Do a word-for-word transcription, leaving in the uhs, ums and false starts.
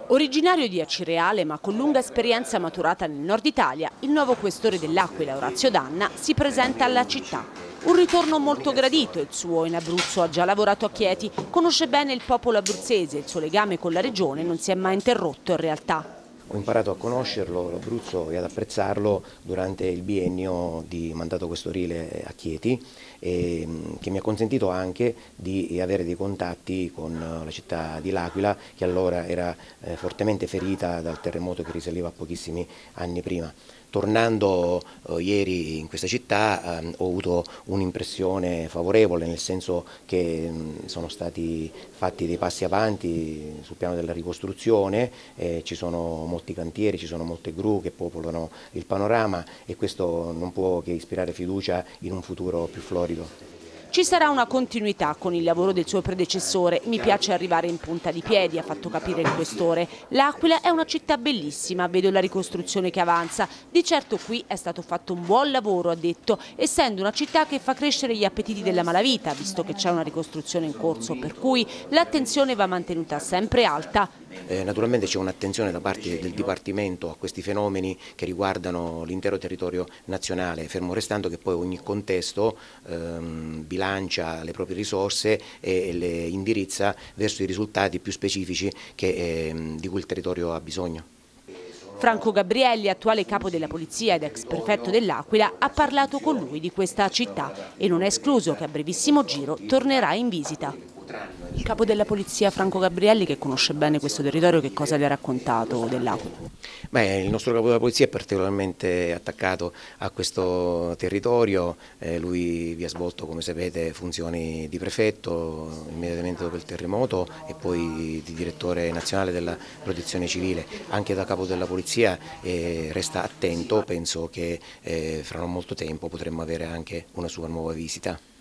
Originario di Acireale ma con lunga esperienza maturata nel nord Italia, il nuovo questore dell'Aquila, Orazio Danna, si presenta alla città. Un ritorno molto gradito il suo, in Abruzzo ha già lavorato a Chieti, conosce bene il popolo abruzzese, il suo legame con la regione non si è mai interrotto in realtà. Ho imparato a conoscerlo, l'Abruzzo, e ad apprezzarlo durante il biennio di mandato questorile a Chieti, e, che mi ha consentito anche di avere dei contatti con la città di L'Aquila, che allora era eh, fortemente ferita dal terremoto che risaliva a pochissimi anni prima. Tornando eh, ieri in questa città eh, ho avuto un'impressione favorevole, nel senso che mh, sono stati fatti dei passi avanti sul piano della ricostruzione, eh, ci sono molti cantieri, ci sono molte gru che popolano il panorama e questo non può che ispirare fiducia in un futuro più florido. Ci sarà una continuità con il lavoro del suo predecessore. Mi piace arrivare in punta di piedi, ha fatto capire il questore. L'Aquila è una città bellissima, vedo la ricostruzione che avanza. Di certo qui è stato fatto un buon lavoro, ha detto, essendo una città che fa crescere gli appetiti della malavita, visto che c'è una ricostruzione in corso, per cui l'attenzione va mantenuta sempre alta. Eh, naturalmente c'è un'attenzione da parte del Dipartimento a questi fenomeni che riguardano l'intero territorio nazionale, fermo restando che poi ogni contesto ehm, bilancia le proprie risorse e le indirizza verso i risultati più specifici che, ehm, di cui il territorio ha bisogno. Franco Gabrielli, attuale capo della polizia ed ex prefetto dell'Aquila, ha parlato con lui di questa città e non è escluso che a brevissimo giro tornerà in visita. Il capo della polizia Franco Gabrielli, che conosce bene questo territorio, che cosa le ha raccontato dell'Aquila? Beh, il nostro capo della polizia è particolarmente attaccato a questo territorio, eh, lui vi ha svolto, come sapete, funzioni di prefetto immediatamente dopo il terremoto e poi di direttore nazionale della protezione civile. Anche da capo della polizia eh, resta attento, penso che eh, fra non molto tempo potremmo avere anche una sua nuova visita.